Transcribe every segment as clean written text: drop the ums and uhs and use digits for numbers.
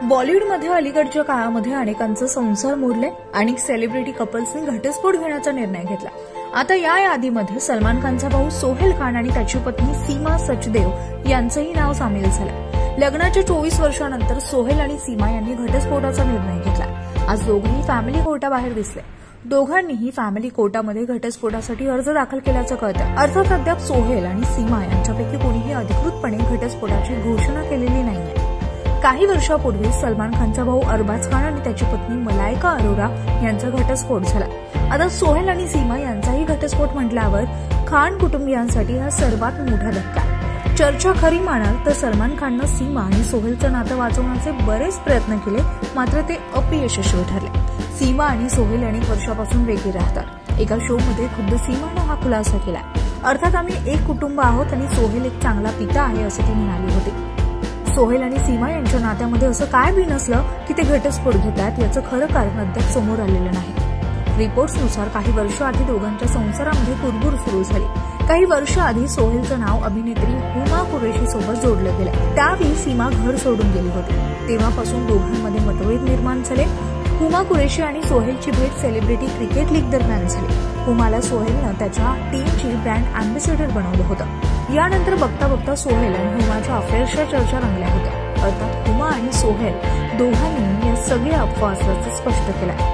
बॉलिवूडमध्ये अलीकडच्या काळामध्ये अनेकांचे संसार मोडले. अनेक सेलिब्रिटी कपल्सनी घटस्फोट घेण्याचा निर्णय घेतला. आता या यादीमध्ये सलमान खानचा भाऊ सोहेल खान आणि त्याची पत्नी सीमा सचदेव यांचंही नाव सामील झालं. लग्नाच्या 24 वर्षांनंतर सोहेल आणि सीमा यांनी घटस्फोटाचा निर्णय घेतला. आज दोघेही फॅमिली कोर्टाबाहेर दिसले. दोघांनीही फॅमिली कोर्टामध्ये घटस्फोटासाठी अर्ज दाखल केल्याचं कळतं. अर्थात अद्याप सोहेल आणि सीमा यांच्यापैकी कोणीही अधिकृतपणे घटस्फोटाची घोषणा केलेली नाहीये. काही वर्षापूर्वी सलमान खानचा भाऊ अरबाज खान आणि त्याची पत्नी मलायका अरोरा यांचा घटस्फोट झाला. आता सोहेल आणि सीमा यांचाही घटस्फोट म्हटल्यावर खान कुटुंबियांसाठी हा सर्वात मोठा धक्का. चर्चा खरी मानाल तर सलमान खाननं सीमा आणि सोहेलचं नातं वाचवण्याचे बरेच प्रयत्न केले, मात्र ते अपयशस्वी ठरले. सीमा आणि सोहेल अनेक वर्षापासून वेगळे राहतात. एका शो मध्ये खुद्द सीमानं हा खुलासा केला. अर्थात आम्ही एक कुटुंब आहोत आणि सोहेल एक चांगला पिता आहे असं ती म्हणाली होती. सोहेल आणि सीमा यांच्या नात्यामध्ये असं काय बी नसलं की ते घटस्फोट घेतात याचं खरं कारण अद्याप समोर आलेलं नाही. रिपोर्ट्सनुसार काही वर्ष आधी दोघांच्या संसारामध्ये कुरबुर सुरू झाली. काही वर्ष आधी सोहेलचं नाव अभिनेत्री हुमा कुरेशी सोबत जोडलं गेलं. त्यावेळी सीमा घर सोडून गेली होती. तेव्हापासून दोघांमध्ये मतभेद निर्माण झाले. हुमा कुरेशी आणि सोहेलची भेट सेलिब्रिटी क्रिकेट लीग दरम्यान झाली. हुमाला सोहेलनं त्याच्या टीमची ब्रँड अँबॅसेडर बनवलं होतं. यानंतर बघता बघता सोहेल आणि हुमाच्या अफेअरच्या चर्चा रंगल्या होत्या. अर्थात हुमा आणि सोहेल दोघांनी या सगळ्या अफवा असल्याचं स्पष्ट केलं.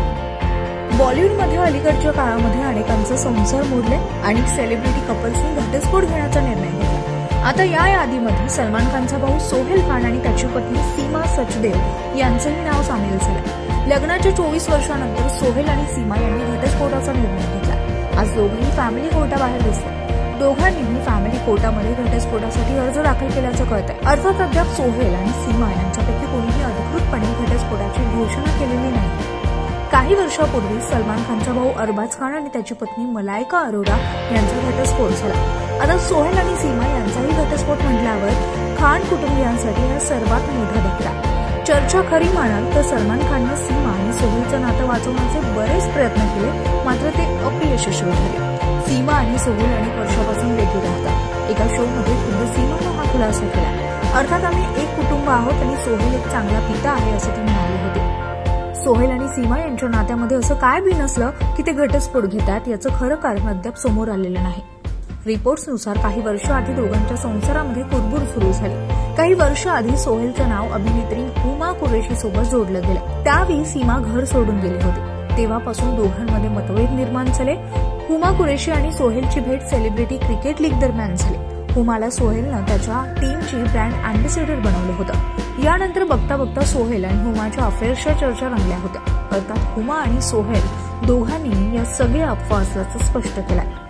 बॉलिवूडमध्ये अलीकडच्या काळामध्ये अनेकांचे संसार मोडले. अनेक सेलिब्रिटी कपल्सनी घटस्फोट घेण्याचा निर्णय घेतला. आता या यादीमध्ये सलमान खानचा भाऊ सोहेल खान आणि त्याची पत्नी सीमा सचदेव यांचंही नाव सामील झालं. लग्नाच्या 24 वर्षांनंतर सोहेल आणि सीमा यांनी घटस्फोटाचा निर्णय घेतला. आज दोघेही फॅमिली कोर्टाबाहेर दिसले. दोघांनीही फॅमिली कोर्टामध्ये घटस्फोटासाठी अर्ज दाखल केल्याचं कळतंय. अर्थात अद्याप सोहेल आणि सीमा यांच्यापैकी कोणीही अधिकृतपणे घटस्फोटाची घोषणा केलेली नाही. काही वर्षापूर्वी सलमान खानचा भाऊ अरबाज खान आणि त्याची पत्नी मलायका अरोरा यांचा घटस्फोट झाला. आता सोहेल आणि सीमा यांचाही घटस्फोट म्हटल्यावर खान कुटुंबियांसाठी हा सर्वात मोठा धक्का. चर्चा खरी मानाल तर सलमान खाननं सीमा आणि सोहेलचं नातं वाचवण्याचे बरेच प्रयत्न केले, मात्र ते अपयशस्वी ठरले. सीमा आणि सोहेल अनेक वर्षापासून वेगळे राहतात. एका शो मध्ये खुद्द सीमानं हा खुलासा केला. अर्थात आम्ही एक कुटुंब आहोत आणि सोहेल एक चांगला पिता आहे असं ती म्हणाली होती. सोहेल आणि सीमा यांच्या नात्यामध्ये असं काय बी नसलं की ते घटस्फोट घेतात याचं खरं कारण अद्याप समोर आलेलं नाही. रिपोर्ट्सनुसार काही वर्ष आधी दोघांच्या संसारामध्ये कुरबुर सुरू झाली. काही वर्ष आधी सोहेलचं नाव अभिनेत्री हुमा कुरेशी सोबत जोडलं गेलं. त्यावेळी सीमा घर सोडून गेली होती. तेव्हापासून दोघांमध्ये मतभेद निर्माण झाले. हुमा कुरेशी आणि सोहेलची भेट सेलिब्रिटी क्रिकेट लीग दरम्यान झाली. हुमाला सोहेलनं त्याच्या टीमची ब्रँड अँबॅसेडर बनवलं होतं. यानंतर बघता बघता सोहेल आणि हुमाच्या अफेअरच्या चर्चा रंगल्या होत्या. अर्थात हुमा आणि सोहेल दोघांनी या सगळ्या अफवा असल्याचं स्पष्ट केलं.